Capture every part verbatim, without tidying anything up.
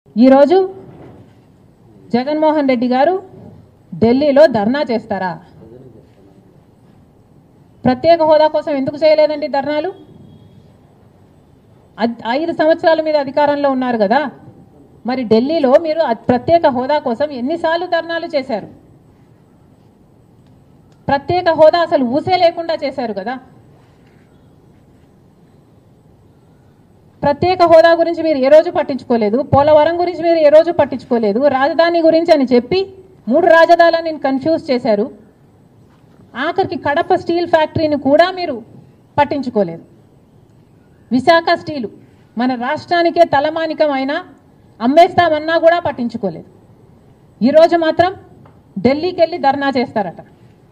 ఈరోజు జగన్మోహన్ రెడ్డి గారు ఢిల్లీలో ధర్నా చేస్తారా? ప్రత్యేక హోదా కోసం ఎందుకు చేయలేదండి ధర్నాలు? ఐదు సంవత్సరాల మీద అధికారంలో ఉన్నారు కదా, మరి ఢిల్లీలో మీరు ప్రత్యేక హోదా కోసం ఎన్నిసార్లు ధర్నాలు చేశారు? ప్రత్యేక హోదా అసలు ఊసే లేకుండా చేశారు కదా. ప్రత్యేక హోదా గురించి మీరు ఏ రోజు పట్టించుకోలేదు, పోలవరం గురించి మీరు ఏ రోజు పట్టించుకోలేదు, రాజధాని గురించి అని చెప్పి మూడు రాజధానులను కన్ఫ్యూజ్ చేశారు. ఆఖరికి కడప స్టీల్ ఫ్యాక్టరీని కూడా మీరు పట్టించుకోలేదు. విశాఖ స్టీలు మన రాష్ట్రానికే తలమానికం అయినా అమ్మేస్తామన్నా కూడా పట్టించుకోలేదు. ఈరోజు మాత్రం ఢిల్లీకి వెళ్ళి ధర్నా చేస్తారట.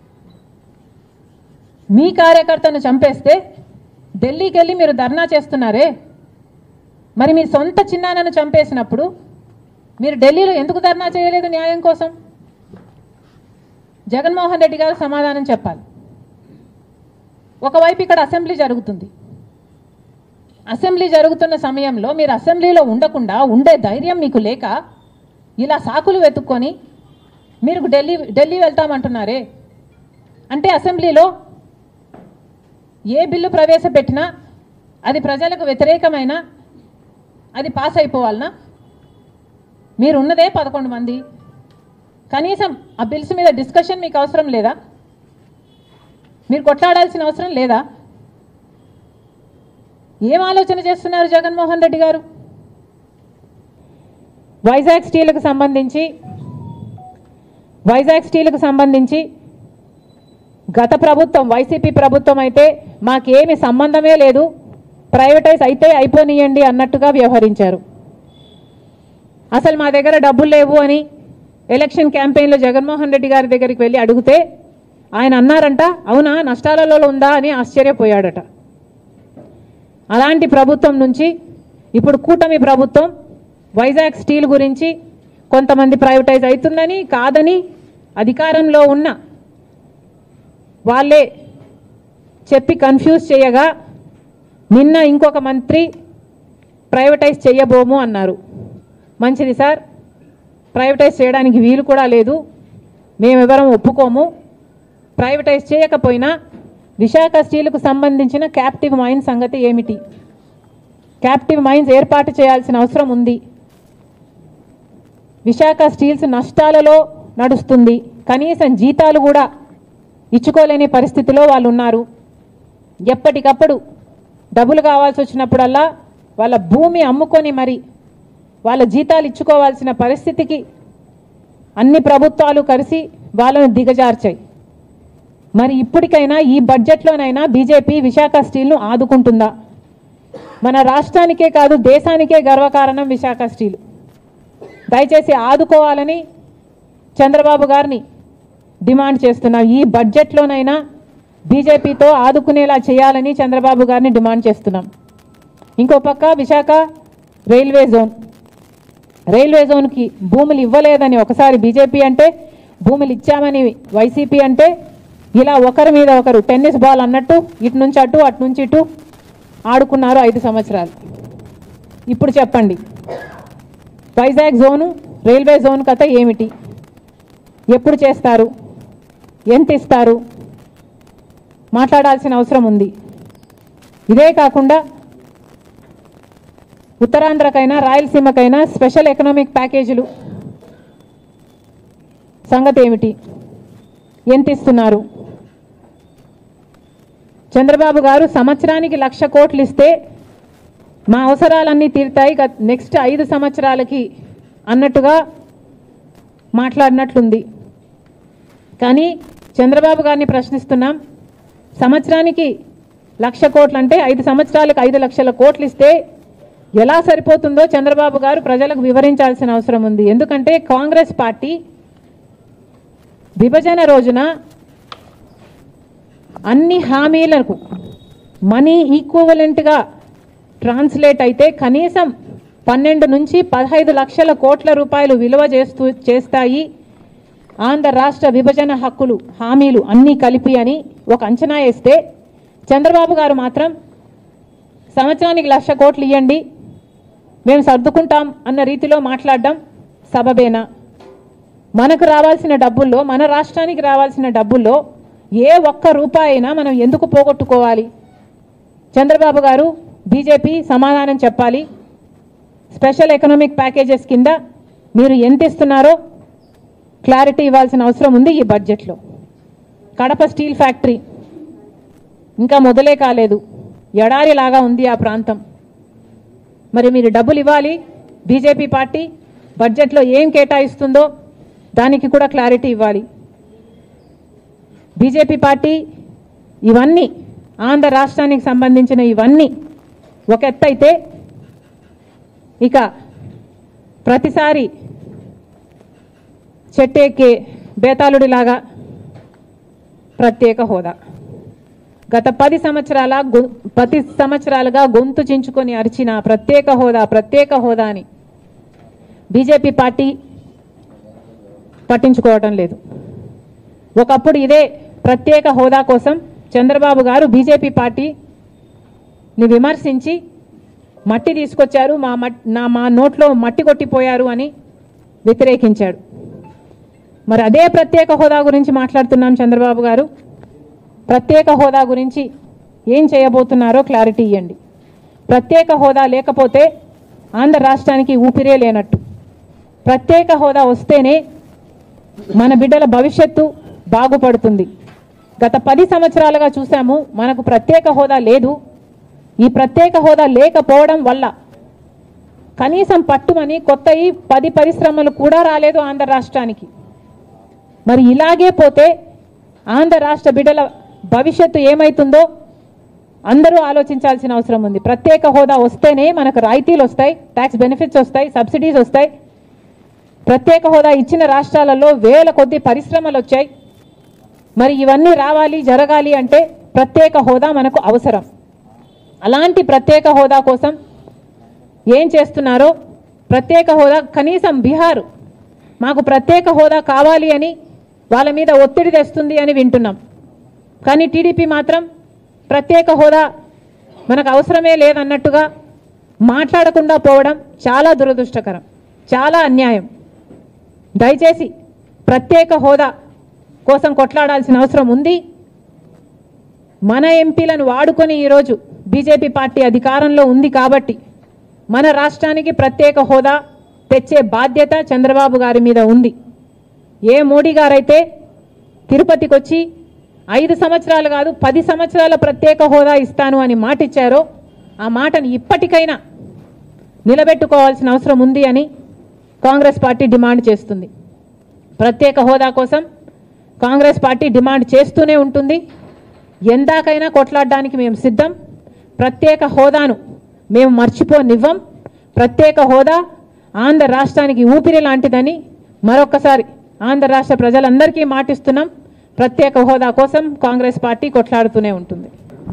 మీ కార్యకర్తను చంపేస్తే ఢిల్లీకి వెళ్ళి మీరు ధర్నా చేస్తున్నారే, మరి మీ సొంత చిన్నాన్నను చంపేసినప్పుడు మీరు ఢిల్లీలో ఎందుకు ధర్నా చేయలేదు న్యాయం కోసం? జగన్మోహన్ రెడ్డి గారు సమాధానం చెప్పాలి. ఒకవైపు ఇక్కడ అసెంబ్లీ జరుగుతుంది. అసెంబ్లీ జరుగుతున్న సమయంలో మీరు అసెంబ్లీలో ఉండకుండా ఉండే ధైర్యం మీకు లేక ఇలా సాకులు వెతుక్కొని మీరు ఢిల్లీ ఢిల్లీ వెళ్తామంటున్నారే, అంటే అసెంబ్లీలో ఏ బిల్లు ప్రవేశపెట్టినా అది ప్రజలకు వ్యతిరేకమైన అది పాస్ అయిపోవాలనా? మీరు ఉన్నదే పదకొండు మంది, కనీసం ఆ బిల్స్ మీద డిస్కషన్ మీకు అవసరం లేదా? మీరు కొట్లాడాల్సిన అవసరం లేదా? ఏం ఆలోచన చేస్తున్నారు జగన్మోహన్ రెడ్డి గారు? వైజాగ్ స్టీల్కు సంబంధించి వైజాగ్ స్టీల్కు సంబంధించి గత ప్రభుత్వం వైసీపీ ప్రభుత్వం అయితే మాకేమి సంబంధమే లేదు, ప్రైవేటైజ్ అయితే అయిపోనియండి అన్నట్టుగా వ్యవహరించారు. అసలు మా దగ్గర డబ్బులు లేవు అని ఎలక్షన్ క్యాంపెయిన్లో జగన్మోహన్ రెడ్డి గారి దగ్గరికి వెళ్ళి అడిగితే ఆయన అన్నారంట, అవునా నష్టాలలో ఉందా అని ఆశ్చర్యపోయాడట. అలాంటి ప్రభుత్వం నుంచి ఇప్పుడు కూటమి ప్రభుత్వం వైజాగ్ స్టీల్ గురించి కొంతమంది ప్రైవేటైజ్ అవుతుందని కాదని అధికారంలో ఉన్న వాళ్ళే చెప్పి కన్ఫ్యూజ్ చేయగా నిన్న ఇంకొక మంత్రి ప్రైవేటైజ్ చేయబోము అన్నారు. మంచిది సార్, ప్రైవేటైజ్ చేయడానికి వీలు కూడా లేదు, మేమెవరం ఒప్పుకోము. ప్రైవేటైజ్ చేయకపోయినా విశాఖ స్టీల్కు సంబంధించిన క్యాప్టివ్ మైన్స్ సంగతి ఏమిటి? క్యాప్టివ్ మైన్స్ ఏర్పాటు చేయాల్సిన అవసరం ఉంది. విశాఖ స్టీల్స్ నష్టాలలో నడుస్తుంది, కనీసం జీతాలు కూడా ఇచ్చుకోలేని పరిస్థితిలో వాళ్ళు ఉన్నారు. ఎప్పటికప్పుడు డబ్బులు కావాల్సి వచ్చినప్పుడల్లా వాళ్ళ భూమి అమ్ముకొని మరి వాళ్ళ జీతాలు ఇచ్చుకోవాల్సిన పరిస్థితికి అన్ని ప్రభుత్వాలు కలిసి వాళ్ళను దిగజార్చాయి. మరి ఇప్పటికైనా ఈ బడ్జెట్లోనైనా బీజేపీ విశాఖ స్టీల్ను ఆదుకుంటుందా? మన రాష్ట్రానికే కాదు దేశానికే గర్వకారణం విశాఖ స్టీల్. దయచేసి ఆదుకోవాలని చంద్రబాబు గారిని డిమాండ్ చేస్తున్నాం. ఈ బడ్జెట్లోనైనా బీజేపీతో ఆదుకునేలా చేయాలని చంద్రబాబు గారిని డిమాండ్ చేస్తున్నాం. ఇంకో పక్క విశాఖ రైల్వే జోన్ రైల్వే జోన్కి భూములు ఇవ్వలేదని ఒకసారి బీజేపీ అంటే, భూములు ఇచ్చామని వైసీపీ అంటే, ఇలా ఒకరి మీద ఒకరు టెన్నిస్ బాల్ అన్నట్టు ఇటు నుంచి అటు అటు నుంచి ఇటు ఆడుకున్నారు ఐదు సంవత్సరాలు. ఇప్పుడు చెప్పండి, వైజాగ్ జోను రైల్వే జోన్ కథ ఏమిటి? ఎప్పుడు చేస్తారు? ఎంత ఇస్తారు? మాట్లాడాల్సిన అవసరం ఉంది. ఇదే కాకుండా ఉత్తరాంధ్రకైనా రాయలసీమకైనా స్పెషల్ ఎకనామిక్ ప్యాకేజీలు సంగతి ఏమిటి? ఎంత ఇస్తున్నారు? చంద్రబాబు గారు సంవత్సరానికి లక్ష కోట్లు ఇస్తే మా అవసరాలన్నీ తీరుతాయి నెక్స్ట్ ఐదు సంవత్సరాలకి అన్నట్టుగా మాట్లాడినట్లుంది. కానీ చంద్రబాబు గారిని ప్రశ్నిస్తున్నాం, సంవత్సరానికి లక్ష కోట్లు అంటే ఐదు సంవత్సరాలకు ఐదు లక్షల కోట్లు ఇస్తే ఎలా సరిపోతుందో చంద్రబాబు గారు ప్రజలకు వివరించాల్సిన అవసరం ఉంది. ఎందుకంటే కాంగ్రెస్ పార్టీ విభజన రోజున అన్ని హామీలకు మనీ ఈక్వలెంట్గా ట్రాన్స్లేట్ అయితే కనీసం పన్నెండు నుంచి పదహైదు లక్షల కోట్ల రూపాయలు విలువ చేస్తూ చేస్తాయి ఆంధ్ర రాష్ట్ర విభజన హక్కులు హామీలు అన్నీ కలిపి అని ఒక అంచనా వేస్తే చంద్రబాబు గారు మాత్రం సంవత్సరానికి లక్ష కోట్లు ఇవ్వండి, మేము సర్దుకుంటాం అన్న రీతిలో మాట్లాడడం సబబేనా? మనకు రావాల్సిన డబ్బుల్లో, మన రాష్ట్రానికి రావాల్సిన డబ్బుల్లో ఏ ఒక్క రూపాయి అయినా మనం ఎందుకు పోగొట్టుకోవాలి? చంద్రబాబు గారు, బీజేపీ సమాధానం చెప్పాలి. స్పెషల్ ఎకనామిక్ ప్యాకేజెస్ కింద మీరు ఎంత ఇస్తున్నారో క్లారిటీ ఇవ్వాల్సిన అవసరం ఉంది ఈ బడ్జెట్లో. కడప స్టీల్ ఫ్యాక్టరీ ఇంకా మొదలే కాలేదు, ఎడారిలాగా ఉంది ఆ ప్రాంతం. మరి మీరు డబ్బులు ఇవ్వాలి. బీజేపీ పార్టీ బడ్జెట్లో ఏం కేటాయిస్తుందో దానికి కూడా క్లారిటీ ఇవ్వాలి. బీజేపీ పార్టీ ఇవన్నీ ఆంధ్ర రాష్ట్రానికి సంబంధించిన ఇవన్నీ ఒక ఎత్తైతే, ఇక ప్రతిసారి చెట్టేకే బేతాళుడిలాగా ప్రత్యేక హోదా, గత పది సంవత్సరాల పది సంవత్సరాలుగా గొంతు చించుకొని అరిచిన ప్రత్యేక హోదా ప్రత్యేక హోదా అని బీజేపీ పార్టీ పట్టించుకోవటం లేదు. ఒకప్పుడు ఇదే ప్రత్యేక హోదా కోసం చంద్రబాబు గారు బీజేపీ పార్టీని విమర్శించి మట్టి తీసుకొచ్చారు, మా నా మా నోట్లో మట్టి కొట్టిపోయారు అని వ్యతిరేకించాడు. మరి అదే ప్రత్యేక హోదా గురించి మాట్లాడుతున్నాం. చంద్రబాబు గారు ప్రత్యేక హోదా గురించి ఏం చేయబోతున్నారో క్లారిటీ ఇవ్వండి. ప్రత్యేక హోదా లేకపోతే ఆంధ్ర రాష్ట్రానికి ఊపిరే లేనట్టు. ప్రత్యేక హోదా వస్తేనే మన బిడ్డల భవిష్యత్తు బాగుపడుతుంది. గత పది సంవత్సరాలుగా చూసాము, మనకు ప్రత్యేక హోదా లేదు. ఈ ప్రత్యేక హోదా లేకపోవడం వల్ల కనీసం పట్టుమని కొత్త ఈ పది పరిశ్రమలు కూడా రాలేదు ఆంధ్ర రాష్ట్రానికి. మరి ఇలాగే పోతే ఆంధ్ర రాష్ట్ర బిడ్డల భవిష్యత్తు ఏమవుతుందో అందరూ ఆలోచించాల్సిన అవసరం ఉంది. ప్రత్యేక హోదా వస్తేనే మనకు రాయితీలు వస్తాయి, ట్యాక్స్ బెనిఫిట్స్ వస్తాయి, సబ్సిడీస్ వస్తాయి. ప్రత్యేక హోదా ఇచ్చిన రాష్ట్రాలలో వేల కొద్ది పరిశ్రమలు వచ్చాయి. మరి ఇవన్నీ రావాలి, జరగాలి అంటే ప్రత్యేక హోదా మనకు అవసరం. అలాంటి ప్రత్యేక హోదా కోసం ఏం చేస్తున్నారో, ప్రత్యేక హోదా కనీసం బీహార్ మాకు ప్రత్యేక హోదా కావాలి అని వాళ్ళ మీద ఒత్తిడి తెస్తుంది అని వింటున్నాం. కానీ టీడీపీ మాత్రం ప్రత్యేక హోదా మనకు అవసరమే లేదన్నట్టుగా మాట్లాడకుండా పోవడం చాలా దురదృష్టకరం, చాలా అన్యాయం. దయచేసి ప్రత్యేక హోదా కోసం కొట్లాడాల్సిన అవసరం ఉంది. మన ఎంపీలను వాడుకొని ఈరోజు బీజేపీ పార్టీ అధికారంలో ఉంది కాబట్టి మన రాష్ట్రానికి ప్రత్యేక హోదా తెచ్చే బాధ్యత చంద్రబాబు గారి మీద ఉంది. ఏ మోడీ గారైతే తిరుపతికి వచ్చి ఐదు సంవత్సరాలు కాదు పది సంవత్సరాల ప్రత్యేక హోదా ఇస్తాను అని మాట ఇచ్చారో ఆ మాటను ఇప్పటికైనా నిలబెట్టుకోవాల్సిన అవసరం ఉంది అని కాంగ్రెస్ పార్టీ డిమాండ్ చేస్తుంది. ప్రత్యేక హోదా కోసం కాంగ్రెస్ పార్టీ డిమాండ్ చేస్తూనే ఉంటుంది. ఎందాకైనా కొట్లాడడానికి మేము సిద్ధం. ప్రత్యేక హోదాను మేము మర్చిపోనివ్వం. ప్రత్యేక హోదా ఆంధ్ర రాష్ట్రానికి ఊపిరి లాంటిదని మరొకసారి ఆంధ్ర రాష్ట్ర ప్రజలందరికీ మాటిస్తున్నాం. ప్రత్యేక హోదా కోసం కాంగ్రెస్ పార్టీ కొట్లాడుతూనే ఉంటుంది.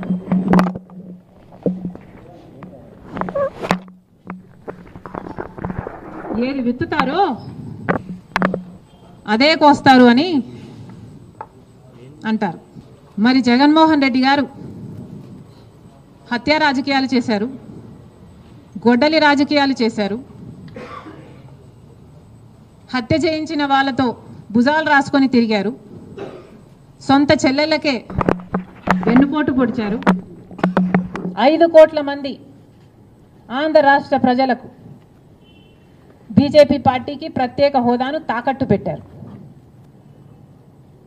ఏది విత్తుతారో అదే కోస్తారు అని అంటారు. మరి జగన్మోహన్ రెడ్డి గారు హత్య రాజకీయాలు చేశారు, గొడ్డలి రాజకీయాలు చేశారు. హత్య చేయించిన వాళ్ళతో భుజాలు రాసుకొని తిరిగారు. సొంత చెల్లెళ్ళకే వెన్నుపోటు పొడిచారు. ఐదు కోట్ల మంది ఆంధ్ర రాష్ట్ర ప్రజలకు బీజేపీ పార్టీకి ప్రత్యేక హోదాను తాకట్టు పెట్టారు.